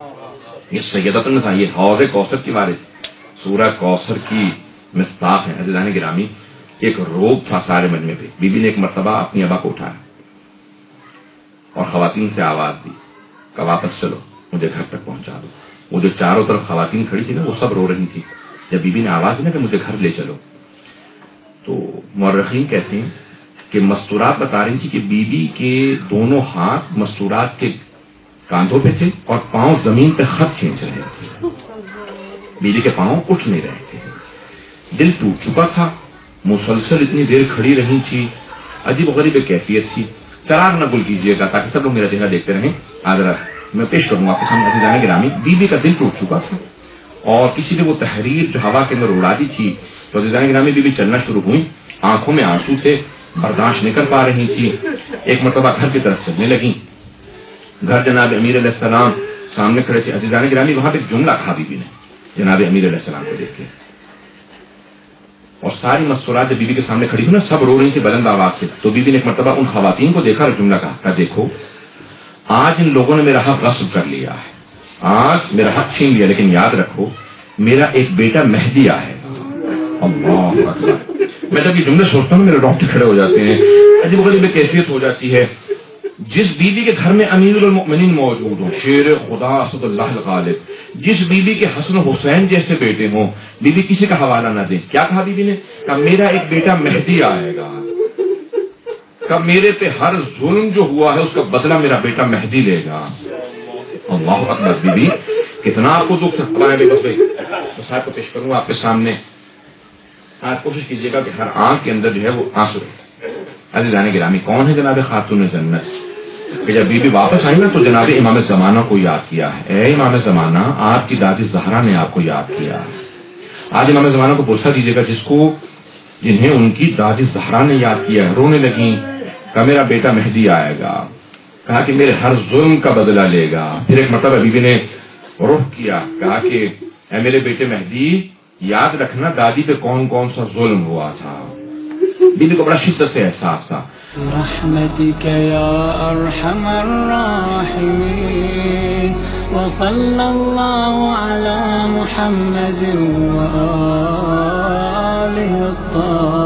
یہ سیدۃ النساء، یہ حوض کوثر کی وارث، سورہ کوثر کی مصداق ہے۔ عزیزان گرامی، ایک روب تھا سارے مجمع پہ۔ بی بی نے ایک مرتبہ اپنی ابا کو اٹھایا اور خواتین سے آواز دی کہ واپس چلو، مجھے گھر تک پہنچا دو۔ وہ جو چاروں طرف خواتین کھڑی تھی نا، وہ سب رو رہی تھی۔ جب بی بی نے آواز دی نا کہ مجھے گھر لے چلو، تو مورخین کہتے ہیں کہ مستورات بتا رہی تھی کہ بی بی کے دونوں ہاتھ مستورات کے کاندھوں پہ تھے اور پاؤں زمین پہ خط کھینچ رہے تھے۔ بیوی کے پاؤں اٹھ نہیں رہے تھے، دل ٹوٹ چکا تھا، مسلسل اتنی دیر کھڑی رہی تھی، عجیب و غریب کیفیت تھی۔ چراغ نہ گل کیجیے گا تاکہ سب لوگ میرا چہرہ دیکھتے رہیں۔ حضرت میں پیش کروں آپ کے سامنے عزیزان گرامی، بیوی کا دل ٹوٹ چکا تھا اور کسی نے وہ تحریر جو ہوا کے اندر اڑا دی تھی، تو عزیزان گرامی بیوی چلنا شروع ہوئی، آنکھوں میں آنسو تھے، برداشت نہیں کر پا رہی تھی۔ ایک مرتبہ گھر کی طرف چلنے لگی۔ گھر جناب امیر علیہ السلام سامنے کھڑے تھے۔ عزیزان گرامی، وہاں پہ ایک جملہ کہا بی بی نے جناب امیر علیہ السلام کو دیکھ کے، اور ساری مستورات جب بی بی کے سامنے کھڑی ہوئی نا، سب رو رہی تھی بلند آواز سے۔ تو بی بی نے ایک مرتبہ ان خواتین کو دیکھا اور جملہ کہا، دیکھو آج ان لوگوں نے میرا حق غصب کر لیا ہے، آج میرا حق چھین لیا، لیکن یاد رکھو میرا ایک بیٹا مہدی آئے گا۔ اللہ اکبر! میں جب یہ جملے سوچتا ہوں میرے رونگٹے کھڑے ہو جاتے ہیں، عجیب و غریب کیفیت ہو جاتی ہے۔ جس بیوی کے گھر میں امیر المؤمنین موجود ہوں، شیر خدا اسد اللہ الغالب، جس بیوی کے حسن حسین جیسے بیٹے ہوں، بیوی کسی کا حوالہ نہ دے۔ کیا کہا بیوی نے؟ کہ میرا ایک بیٹا مہدی آئے گا، کہ میرے پہ ہر ظلم جو ہوا ہے اس کا بدلہ میرا بیٹا مہدی لے گا۔ اللہ اکبر! بیوی کتنا آپ کو دکھ سکتا ہے۔ بس بھائی صاحب کو پیش کروں آپ کے سامنے، آج کوشش کیجیے گا کہ ہر آنکھ کے اندر جو ہے وہ آنسو رہے۔ عزیزان گرامی، کون ہے جناب خاتون جنت؟ کہ جب بی بی واپس آئی نا تو جناب امام زمانہ کو یاد کیا ہے۔ اے امام زمانہ، آپ کی دادی زہرا نے آپ کو یاد کیا ہے۔ آج امام زمانہ کو پوچھا دیجیے گا جنہیں ان کی دادی زہرا نے یاد کیا ہے۔ رونے لگی، کہا میرا بیٹا مہدی آئے گا، کہا کہ میرے ہر ظلم کا بدلہ لے گا۔ پھر ایک مرتبہ بی بی نے رخ کیا، کہا کہ اے میرے بیٹے مہدی، یاد رکھنا دادی پہ کون کون سا ظلم ہوا تھا۔ بی بی کو بڑا شدت سے احساس تھا۔ برحمتك يا أرحم الراحمين وصلى الله على محمد وآله الطاهرين